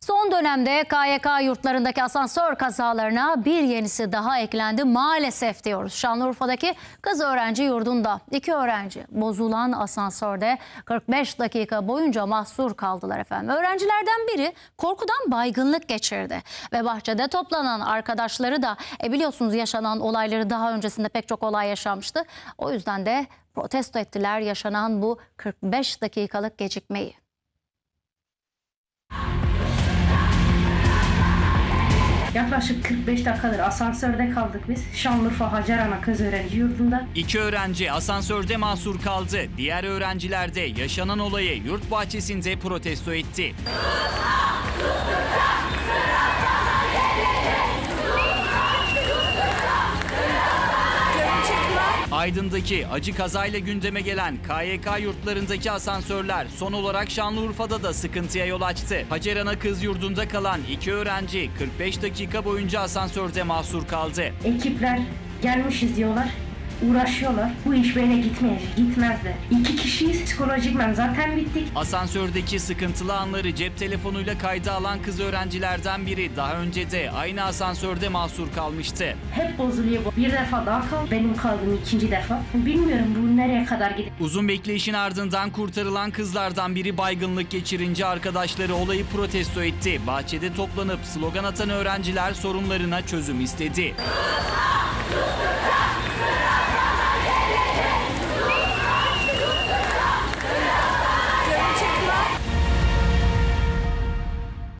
Son dönemde KYK yurtlarındaki asansör kazalarına bir yenisi daha eklendi maalesef diyoruz. Şanlıurfa'daki kız öğrenci yurdunda 2 öğrenci bozulan asansörde 45 dakika boyunca mahsur kaldılar efendim. Öğrencilerden biri korkudan baygınlık geçirdi ve bahçede toplanan arkadaşları da biliyorsunuz yaşanan olayları daha öncesinde pek çok olay yaşanmıştı. O yüzden de protesto ettiler yaşanan bu 45 dakikalık gecikmeyi. Yaklaşık 45 dakikadır asansörde kaldık biz. Şanlıurfa Hacerana Kız Öğrenci Yurdu'nda. 2 öğrenci asansörde mahsur kaldı. Diğer öğrenciler de yaşanan olayı yurt bahçesinde protesto etti. Aydın'daki acı kazayla gündeme gelen KYK yurtlarındaki asansörler son olarak Şanlıurfa'da da sıkıntıya yol açtı. Hacerana Kız Yurdu'nda kalan 2 öğrenci 45 dakika boyunca asansörde mahsur kaldı. Ekipler gelmişiz diyorlar. Uğraşıyorlar. Bu iş böyle gitmezler. 2 kişiyiz. Psikolojikmen zaten bittik. Asansördeki sıkıntılı anları cep telefonuyla kayda alan kız öğrencilerden biri daha önce de aynı asansörde mahsur kalmıştı. Hep bozuluyor bu. Bir defa daha kaldı. Benim kaldığım 2. defa. Bilmiyorum bu nereye kadar gider. Uzun bekleyişin ardından kurtarılan kızlardan biri baygınlık geçirince arkadaşları olayı protesto etti. Bahçede toplanıp slogan atan öğrenciler sorunlarına çözüm istedi.